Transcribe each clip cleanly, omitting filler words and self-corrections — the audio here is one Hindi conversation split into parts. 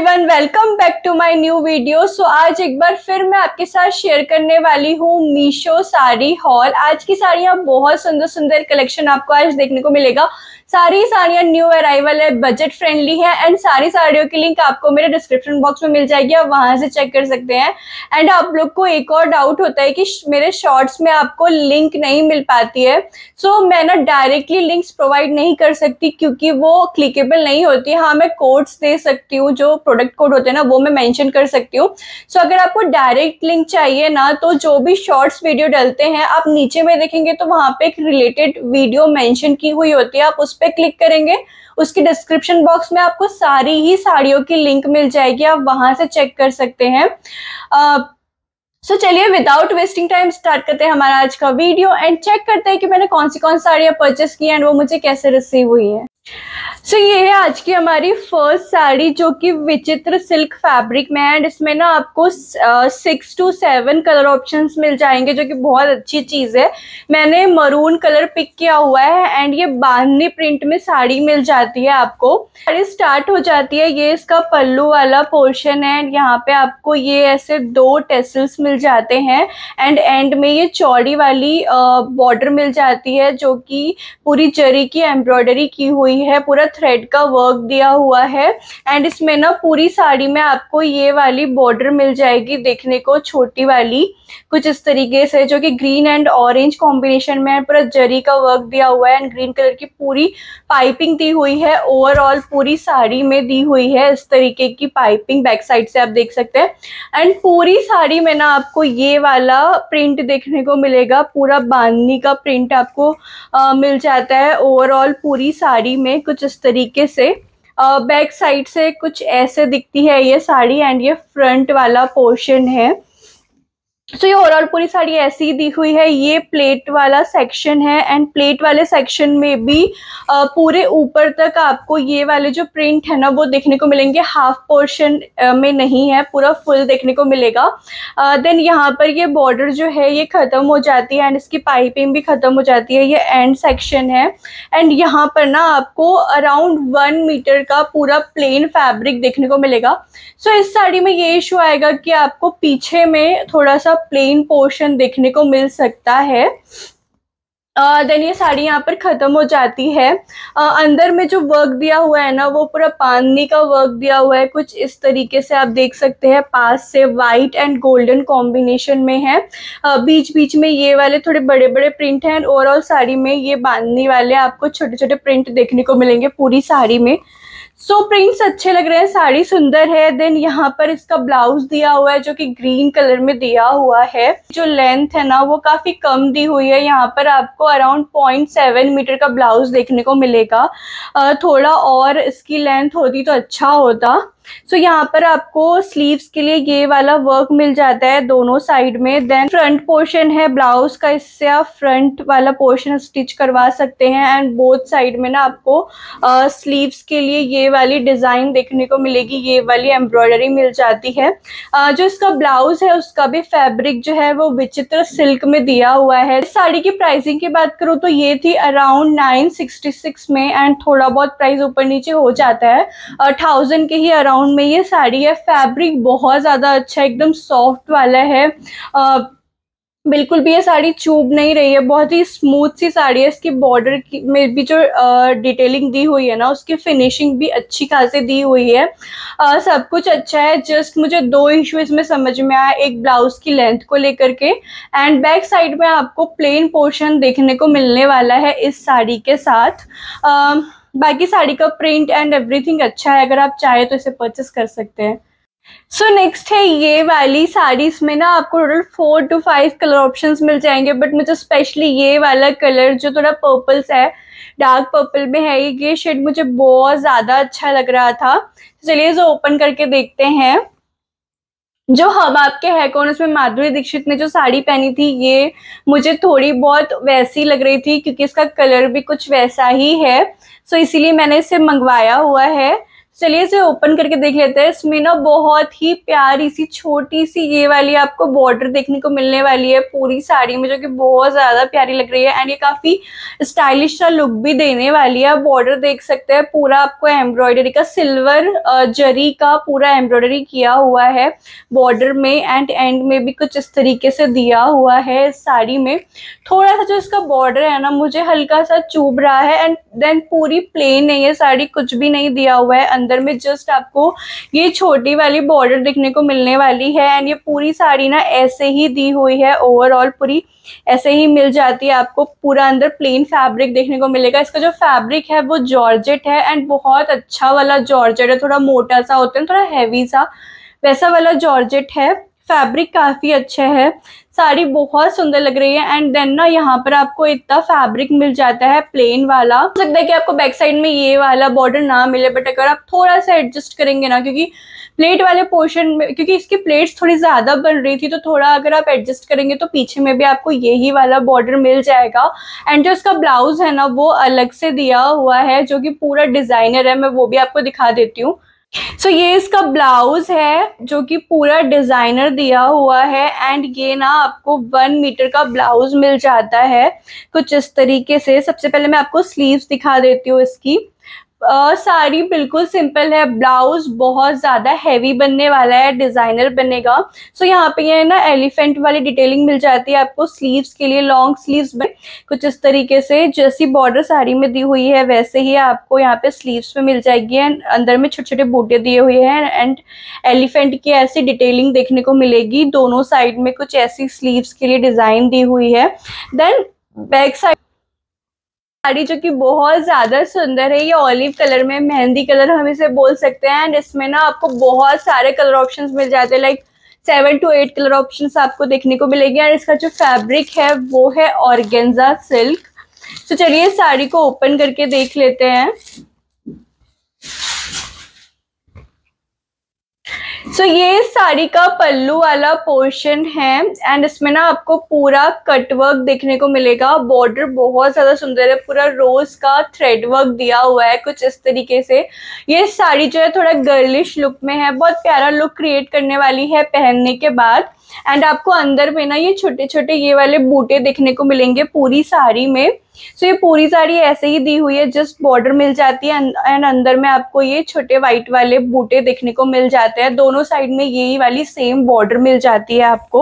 Everyone, welcome back to my new video. आज एक बार फिर मैं आपके साथ शेयर करने वाली हूँ मीशो साड़ी हॉल। आज की साड़ियाँ बहुत सुंदर सुंदर कलेक्शन आपको आज देखने को मिलेगा। सारी साड़ियाँ न्यू अराइवल है, बजट फ्रेंडली है एंड सारी साड़ियों की लिंक आपको मेरे डिस्क्रिप्शन बॉक्स में मिल जाएगी, आप वहां से चेक कर सकते हैं। एंड आप लोग को एक और डाउट होता है कि मेरे शॉर्ट्स में आपको लिंक नहीं मिल पाती है। सो मैं ना डायरेक्टली लिंक्स प्रोवाइड नहीं कर सकती क्योंकि वो क्लिकेबल नहीं होती है। हाँ, मैं कोड्स दे सकती हूँ, जो प्रोडक्ट कोड होते हैं ना वो मैं मेंशन कर सकती हूँ। सो अगर आपको डायरेक्ट लिंक चाहिए ना, तो जो भी शॉर्ट्स वीडियो डलते हैं आप नीचे में देखेंगे तो वहां पे एक रिलेटेड वीडियो मेंशन की हुई होती है, आप उस पे क्लिक करेंगे, उसकी डिस्क्रिप्शन बॉक्स में आपको सारी ही साड़ियों की लिंक मिल जाएगी, आप वहां से चेक कर सकते हैं। सो चलिए विदाउट वेस्टिंग टाइम स्टार्ट करते हैं हमारा आज का वीडियो एंड चेक करते हैं कि मैंने कौन सी साड़ियां परचेस की एंड वो मुझे कैसे रिसीव हुई है। सो ये है आज की हमारी फर्स्ट साड़ी, जो कि विचित्र सिल्क फैब्रिक में है एंड इसमें ना आपको 6 to 7 कलर ऑप्शंस मिल जाएंगे, जो कि बहुत अच्छी चीज है। मैंने मरून कलर पिक किया हुआ है एंड ये बांधनी प्रिंट में साड़ी मिल जाती है आपको। साड़ी स्टार्ट हो जाती है, ये इसका पल्लू वाला पोर्शन है एंड यहाँ पे आपको ये ऐसे 2 टेसल्स मिल जाते हैं एंड एंड में ये चौड़ी वाली बॉर्डर मिल जाती है, जो कि पूरी जरी की एम्ब्रॉयडरी की हुई है, पूरा थ्रेड का वर्क दिया हुआ है एंड इसमें ना पूरी साड़ी में आपको ये वाली बॉर्डर मिल जाएगी देखने को, छोटी वाली कुछ इस तरीके से, जो कि ग्रीन एंड ऑरेंज कॉम्बिनेशन में है। पूरा जरी का वर्क दिया हुआ है एंड ग्रीन कलर की पूरी पाइपिंग दी हुई है। ओवरऑल पूरी साड़ी में दी हुई है इस तरीके की पाइपिंग, बैक साइड से आप देख सकते हैं। एंड पूरी साड़ी में ना आपको ये वाला प्रिंट देखने को मिलेगा, पूरा बांधनी का प्रिंट आपको मिल जाता है ओवरऑल पूरी साड़ी में कुछ इस तरीके से। बैक साइड से कुछ ऐसे दिखती है ये साड़ी एंड ये फ्रंट वाला पोर्शन है। सो ये ओवरऑल पूरी साड़ी ऐसी ही दी हुई है। ये प्लेट वाला सेक्शन है एंड प्लेट वाले सेक्शन में भी पूरे ऊपर तक आपको ये वाले जो प्रिंट है ना वो देखने को मिलेंगे, हाफ पोर्शन में नहीं है, पूरा फुल देखने को मिलेगा। देन यहाँ पर ये बॉर्डर जो है ये खत्म हो जाती है एंड इसकी पाइपिंग भी खत्म हो जाती है, ये एंड सेक्शन है। एंड यहाँ पर ना आपको अराउंड 1 मीटर का पूरा प्लेन फैब्रिक देखने को मिलेगा। सो इस साड़ी में ये इशू आएगा कि आपको पीछे में थोड़ा सा प्लेन पोर्शन देखने को मिल सकता है। देन ये साड़ी यहाँ पर खत्म हो जाती है। अंदर में जो वर्क दिया हुआ है ना वो पूरा बांधनी का वर्क दिया हुआ है, कुछ इस तरीके से आप देख सकते हैं, पास से वाइट एंड गोल्डन कॉम्बिनेशन में है। बीच बीच में ये वाले थोड़े बड़े बड़े प्रिंट हैं एंड ओवरऑल साड़ी में ये बांधनी वाले आपको छोटे छोटे प्रिंट देखने को मिलेंगे पूरी साड़ी में। सो प्रिंट्स अच्छे लग रहे हैं, साड़ी सुंदर है। देन यहाँ पर इसका ब्लाउज दिया हुआ है जो कि ग्रीन कलर में दिया हुआ है। जो लेंथ है ना वो काफी कम दी हुई है, यहाँ पर आपको अराउंड 0.7 मीटर का ब्लाउज देखने को मिलेगा। थोड़ा और इसकी लेंथ होती तो अच्छा होता। सो यहाँ पर आपको स्लीव्स के लिए ये वाला वर्क मिल जाता है दोनों साइड में। देन फ्रंट पोर्शन है ब्लाउज का, इससे आप फ्रंट वाला पोर्शन स्टिच करवा सकते हैं एंड बोथ साइड में ना आपको स्लीव्स के लिए ये वाली डिजाइन देखने को मिलेगी, ये वाली एम्ब्रॉयडरी मिल जाती है। जो इसका ब्लाउज है उसका भी फैब्रिक जो है वो विचित्र सिल्क में दिया हुआ है। इस साड़ी की प्राइसिंग की बात करूँ तो ये थी अराउंड 966 में एंड थोड़ा बहुत प्राइस ऊपर नीचे हो जाता है, 1000 के ही अराउंड में ये साड़ी है। फैब्रिक बहुत ज्यादा अच्छा, एकदम सॉफ्ट वाला है, बिल्कुल भी ये साड़ी चुभ नहीं रही है, बहुत ही स्मूथ सी साड़ी है। इसकी बॉर्डर में भी जो डिटेलिंग दी हुई है ना उसकी फिनिशिंग भी अच्छी खासी दी हुई है। सब कुछ अच्छा है। जस्ट मुझे 2 इशू इसमें समझ में आया, एक ब्लाउज की लेंथ को लेकर के एंड बैक साइड में आपको प्लेन पोर्शन देखने को मिलने वाला है इस साड़ी के साथ। बाकी साड़ी का प्रिंट एंड एवरीथिंग अच्छा है, अगर आप चाहे तो इसे परचेस कर सकते हैं। सो नेक्स्ट है ये वाली साड़ी। इसमें ना आपको टोटल 4 to 5 कलर ऑप्शंस मिल जाएंगे, बट मुझे स्पेशली ये वाला कलर जो थोड़ा पर्पल सा है, डार्क पर्पल में है, ये शेड मुझे बहुत ज्यादा अच्छा लग रहा था। चलिए इसे ओपन करके देखते हैं। जो हम आपके है कौन, उसमें माधुरी दीक्षित ने जो साड़ी पहनी थी ये मुझे थोड़ी बहुत वैसी लग रही थी क्योंकि इसका कलर भी कुछ वैसा ही है, सो इसीलिए मैंने इसे मंगवाया हुआ है। चलिए इसे ओपन करके देख लेते हैं। इसमें ना बहुत ही प्यारी सी छोटी सी ये वाली आपको बॉर्डर देखने को मिलने वाली है पूरी साड़ी में, जो कि बहुत ज्यादा प्यारी लग रही है एंड ये काफी स्टाइलिश सा लुक भी देने वाली है। बॉर्डर देख सकते हैं पूरा आपको एम्ब्रॉयडरी का सिल्वर जरी का पूरा एम्ब्रॉयडरी किया हुआ है बॉर्डर में, एंड में भी कुछ इस तरीके से दिया हुआ है इस साड़ी में। थोड़ा सा जो इसका बॉर्डर है ना मुझे हल्का सा चुभ रहा है, एंड देन पूरी प्लेन है ये साड़ी, कुछ भी नहीं दिया हुआ है अंदर में, जस्ट आपको ये छोटी वाली बॉर्डर देखने को मिलने वाली है। एंड ये पूरी साड़ी ना ऐसे ही दी हुई है, ओवरऑल पूरी ऐसे ही मिल जाती है आपको। पूरा अंदर प्लेन फैब्रिक देखने को मिलेगा। इसका जो फैब्रिक है वो जॉर्जेट है एंड बहुत अच्छा वाला जॉर्जेट है, थोड़ा मोटा सा होता है थोड़ा हैवी सा, वैसा वाला जॉर्जेट है। फैब्रिक काफी अच्छा है, साड़ी बहुत सुंदर लग रही है। एंड देन ना यहाँ पर आपको इतना फैब्रिक मिल जाता है प्लेन वाला। हो सकता है कि आपको बैक साइड में ये वाला बॉर्डर ना मिले, बट अगर आप थोड़ा सा एडजस्ट करेंगे ना, क्योंकि प्लेट वाले पोर्शन में, क्योंकि इसकी प्लेट्स थोड़ी ज्यादा बन रही थी, तो थोड़ा अगर आप एडजस्ट करेंगे तो पीछे में भी आपको यही वाला बॉर्डर मिल जाएगा। एंड जो इसका ब्लाउज है ना वो अलग से दिया हुआ है, जो कि पूरा डिजाइनर है, मैं वो भी आपको दिखा देती हूँ। सो ये इसका ब्लाउज है जो कि पूरा डिजाइनर दिया हुआ है, एंड ये ना आपको 1 मीटर का ब्लाउज मिल जाता है कुछ इस तरीके से। सबसे पहले मैं आपको स्लीव्स दिखा देती हूँ इसकी। साड़ी बिल्कुल सिंपल है, ब्लाउज बहुत ज्यादा हैवी बनने वाला है, डिजाइनर बनेगा। सो यहाँ पे ये ना एलिफेंट वाली डिटेलिंग मिल जाती है आपको स्लीव्स के लिए, लॉन्ग स्लीव्स में कुछ इस तरीके से, जैसी बॉर्डर साड़ी में दी हुई है वैसे ही आपको यहाँ पे स्लीव्स में मिल जाएगी। एंड अंदर में छोटे छोटे बूटे दिए हुए हैं एंड एलिफेंट की ऐसी डिटेलिंग देखने को मिलेगी। दोनों साइड में कुछ ऐसी स्लीव्स के लिए डिजाइन दी हुई है। देन बैक साइड साड़ी जो कि बहुत ज्यादा सुंदर है, ये ऑलिव कलर में, मेहंदी कलर हम इसे बोल सकते हैं। एंड इसमें ना आपको बहुत सारे कलर ऑप्शंस मिल जाते हैं, लाइक 7 to 8 कलर ऑप्शंस आपको देखने को मिलेंगे। और इसका जो फैब्रिक है वो है ऑर्गेन्जा सिल्क। तो चलिए साड़ी को ओपन करके देख लेते हैं। सो ये साड़ी का पल्लू वाला पोर्शन है एंड इसमें ना आपको पूरा कट वर्क देखने को मिलेगा। बॉर्डर बहुत ज्यादा सुंदर है, पूरा रोज का थ्रेड वर्क दिया हुआ है कुछ इस तरीके से। ये साड़ी जो है थोड़ा गर्लिश लुक में है, बहुत प्यारा लुक क्रिएट करने वाली है पहनने के बाद। एंड आपको अंदर में ना ये छोटे छोटे ये वाले बूटे देखने को मिलेंगे पूरी साड़ी में। सो ये पूरी साड़ी ऐसे ही दी हुई है, जस्ट बॉर्डर मिल जाती है एंड अंदर में आपको ये छोटे व्हाइट वाले बूटे देखने को मिल जाते हैं। दोनों साइड में यही वाली सेम बॉर्डर मिल जाती है आपको।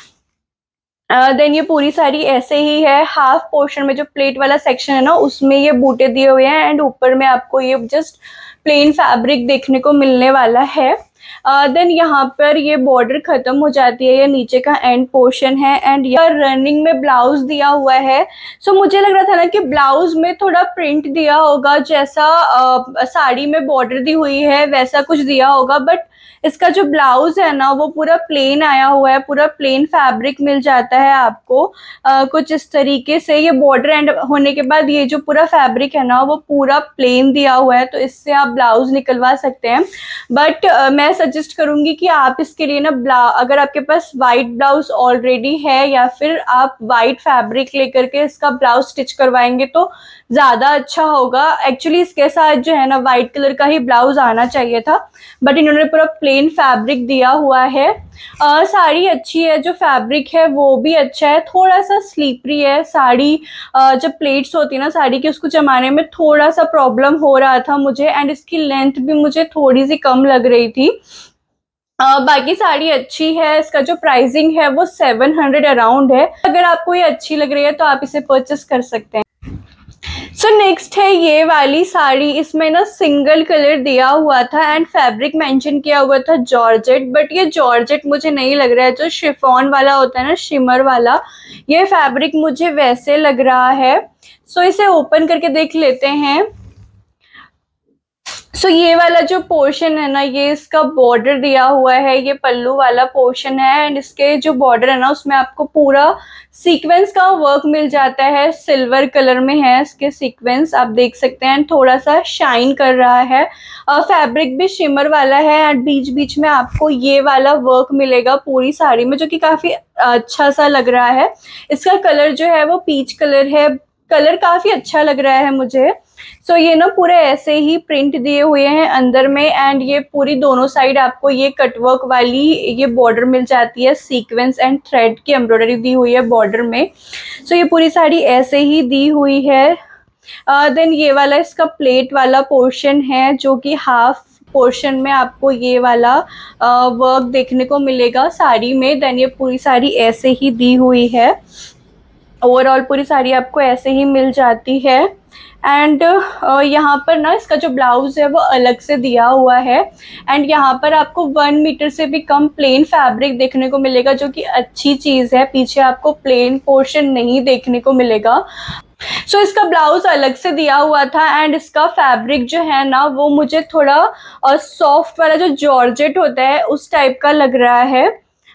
देन ये पूरी साड़ी ऐसे ही है। हाफ पोर्शन में जो प्लेट वाला सेक्शन है ना उसमें ये बूटे दिए हुए हैं एंड ऊपर में आपको ये जस्ट प्लेन फैब्रिक देखने को मिलने वाला है। देन यहाँ पर ये बॉर्डर खत्म हो जाती है, ये नीचे का एंड पोर्शन है एंड यहाँ रनिंग में ब्लाउज दिया हुआ है। सो मुझे लग रहा था ना कि ब्लाउज में थोड़ा प्रिंट दिया होगा, जैसा साड़ी में बॉर्डर दी हुई है वैसा कुछ दिया होगा, बट इसका जो ब्लाउज है ना वो पूरा प्लेन आया हुआ है, पूरा प्लेन फैब्रिक मिल जाता है आपको कुछ इस तरीके से। ये बॉर्डर एंड होने के बाद ये जो पूरा फैब्रिक है ना वो पूरा प्लेन दिया हुआ है, तो इससे आप ब्लाउज निकलवा सकते हैं। बट मैं सजेस्ट करूंगी कि आप इसके लिए ना अगर आपके पास वाइट ब्लाउज ऑलरेडी है या फिर आप वाइट फैब्रिक लेकर के इसका ब्लाउज स्टिच करवाएंगे तो ज्यादा अच्छा होगा। एक्चुअली इसके साथ जो है ना व्हाइट कलर का ही ब्लाउज आना चाहिए था, बट इन्होंने पूरा प्लेन फैब्रिक दिया हुआ है। साड़ी अच्छी है, जो फैब्रिक है वो भी अच्छा है, थोड़ा सा स्लीपरी है साड़ी। जब प्लेट्स होती है ना साड़ी की उसको जमाने में थोड़ा सा प्रॉब्लम हो रहा था मुझे, एंड इसकी लेंथ भी मुझे थोड़ी सी कम लग रही थी। बाकी साड़ी अच्छी है। इसका जो प्राइसिंग है वो 700 अराउंड है। अगर आपको ये अच्छी लग रही है तो आप इसे परचेस कर सकते हैं। सो नेक्स्ट है ये वाली साड़ी। इसमें ना सिंगल कलर दिया हुआ था एंड फैब्रिक मेंशन किया हुआ था जॉर्जेट, बट ये जॉर्जेट मुझे नहीं लग रहा है। जो शिफॉन वाला होता है ना, शिमर वाला, ये फैब्रिक मुझे वैसे लग रहा है। सो इसे ओपन करके देख लेते हैं। सो ये वाला जो पोर्शन है ना ये इसका बॉर्डर दिया हुआ है, ये पल्लू वाला पोर्शन है एंड इसके जो बॉर्डर है ना उसमें आपको पूरा सीक्वेंस का वर्क मिल जाता है। सिल्वर कलर में है इसके सीक्वेंस, आप देख सकते हैं, थोड़ा सा शाइन कर रहा है। फैब्रिक भी शिमर वाला है एंड बीच बीच में आपको ये वाला वर्क मिलेगा पूरी साड़ी में, जो कि काफी अच्छा सा लग रहा है। इसका कलर जो है वो पीच कलर है, कलर काफी अच्छा लग रहा है मुझे। सो ये ना पूरे ऐसे ही प्रिंट दिए हुए हैं अंदर में, एंड ये पूरी दोनों साइड आपको ये कटवर्क वाली ये बॉर्डर मिल जाती है, सीक्वेंस एंड थ्रेड की एम्ब्रॉयडरी दी हुई है बॉर्डर में। सो ये पूरी साड़ी ऐसे ही दी हुई है। देन ये वाला इसका प्लेट वाला पोर्शन है, जो कि हाफ पोर्शन में आपको ये वाला वर्क देखने को मिलेगा साड़ी में। देन ये पूरी साड़ी ऐसे ही दी हुई है, ओवरऑल पूरी साड़ी आपको ऐसे ही मिल जाती है। एंड यहाँ पर ना इसका जो ब्लाउज है वो अलग से दिया हुआ है, एंड यहाँ पर आपको 1 मीटर से भी कम प्लेन फैब्रिक देखने को मिलेगा, जो कि अच्छी चीज़ है। पीछे आपको प्लेन पोर्शन नहीं देखने को मिलेगा। सो इसका ब्लाउज अलग से दिया हुआ था, एंड इसका फैब्रिक जो है ना वो मुझे थोड़ा सॉफ्ट वाला जो जॉर्जेट होता है उस टाइप का लग रहा है।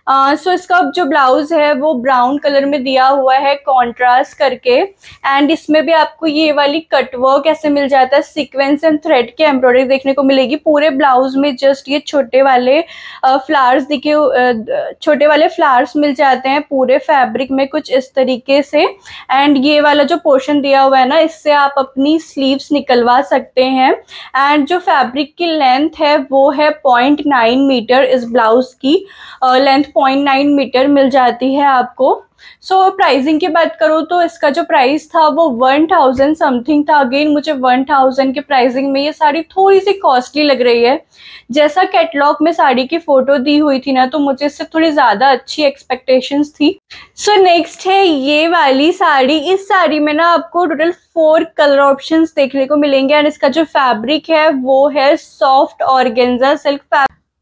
सो इसका जो ब्लाउज है वो ब्राउन कलर में दिया हुआ है कॉन्ट्रास्ट करके, एंड इसमें भी आपको ये वाली कटवर्क ऐसे मिल जाता है, सीक्वेंस एंड थ्रेड की एम्ब्रॉयडरी देखने को मिलेगी पूरे ब्लाउज में। जस्ट ये छोटे वाले फ्लावर्स दिखे, छोटे वाले फ्लावर्स मिल जाते हैं पूरे फैब्रिक में कुछ इस तरीके से। एंड ये वाला जो पोर्शन दिया हुआ है ना, इससे आप अपनी स्लीव्स निकलवा सकते हैं। एंड जो फैब्रिक की लेंथ है वो है 0.9 मीटर। इस ब्लाउज की लेंथ 0.9 मीटर मिल जाती है आपको। सो प्राइसिंग की बात करूँ तो इसका जो प्राइस था वो 1000 समथिंग था। अगेन मुझे 1000 के प्राइसिंग में ये साड़ी थोड़ी सी कॉस्टली लग रही है। जैसा कैटलॉग में साड़ी की फोटो दी हुई थी ना, तो मुझे इससे थोड़ी ज़्यादा अच्छी एक्सपेक्टेशंस थी। सो नेक्स्ट है ये वाली साड़ी। इस साड़ी में ना आपको टोटल 4 कलर ऑप्शंस देखने को मिलेंगे, एंड इसका जो फैब्रिक है वो है सॉफ्ट ऑर्गेन्जा सिल्क फैब्रिक।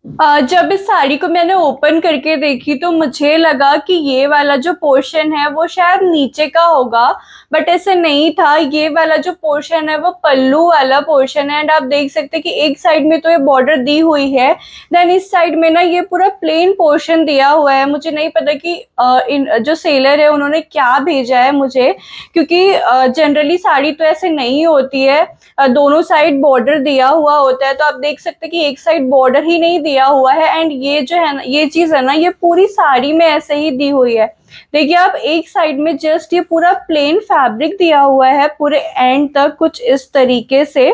जब इस साड़ी को मैंने ओपन करके देखी तो मुझे लगा कि ये वाला जो पोर्शन है वो शायद नीचे का होगा, बट ऐसे नहीं था। ये वाला जो पोर्शन है वो पल्लू वाला पोर्शन है, एंड आप देख सकते हैं कि एक साइड में तो ये बॉर्डर दी हुई है, देन इस साइड में ना ये पूरा प्लेन पोर्शन दिया हुआ है। मुझे नहीं पता कि जो सेलर है उन्होंने क्या भेजा है मुझे, क्योंकि जनरली साड़ी तो ऐसे नहीं होती है, दोनों साइड बॉर्डर दिया हुआ होता है। तो आप देख सकते हैं कि एक साइड बॉर्डर ही नहीं दिया हुआ है, एंड ये जो है ना, ये चीज है ना, ये पूरी साड़ी में ऐसे ही दी हुई है। देखिए आप एक साइड में जस्ट ये पूरा प्लेन फैब्रिक दिया हुआ है पूरे एंड तक कुछ इस तरीके से।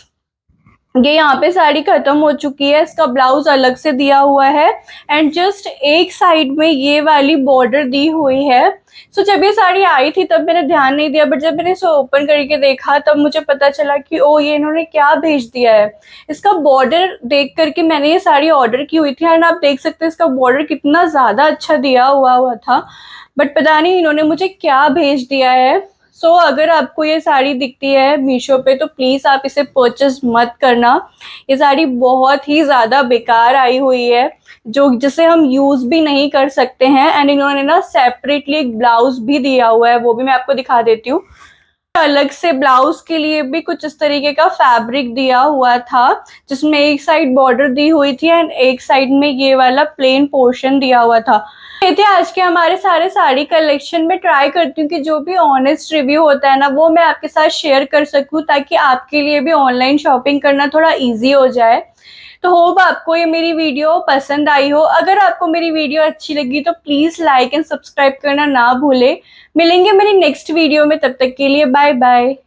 ये यहाँ पे साड़ी खत्म हो चुकी है, इसका ब्लाउज अलग से दिया हुआ है, एंड जस्ट एक साइड में ये वाली बॉर्डर दी हुई है। सो जब ये साड़ी आई थी तब मैंने ध्यान नहीं दिया, बट जब मैंने इसे ओपन करके देखा तब मुझे पता चला कि ओ ये इन्होंने क्या भेज दिया है। इसका बॉर्डर देख करके मैंने ये साड़ी ऑर्डर की हुई थी, एंड आप देख सकते हैं इसका बॉर्डर कितना ज़्यादा अच्छा दिया हुआ था, बट पता नहीं इन्होंने मुझे क्या भेज दिया है। सो अगर आपको ये साड़ी दिखती है मीशो पे तो प्लीज़ आप इसे परचेस मत करना। ये साड़ी बहुत ही ज़्यादा बेकार आई हुई है, जिसे हम यूज़ भी नहीं कर सकते हैं। एंड इन्होंने ना सेपरेटली एक ब्लाउज भी दिया हुआ है, वो भी मैं आपको दिखा देती हूँ। अलग से ब्लाउज के लिए भी कुछ इस तरीके का फैब्रिक दिया हुआ था, जिसमें एक साइड बॉर्डर दी हुई थी एंड एक साइड में ये वाला प्लेन पोर्शन दिया हुआ था। ये थे आज के हमारे सारे साड़ी कलेक्शन। में ट्राई करती हूँ कि जो भी ऑनेस्ट रिव्यू होता है ना वो मैं आपके साथ शेयर कर सकूँ, ताकि आपके लिए भी ऑनलाइन शॉपिंग करना थोड़ा ईजी हो जाए। तो होप आपको ये मेरी वीडियो पसंद आई हो। अगर आपको मेरी वीडियो अच्छी लगी तो प्लीज़ लाइक एंड सब्सक्राइब करना ना भूले। मिलेंगे मेरी नेक्स्ट वीडियो में, तब तक के लिए बाय बाय।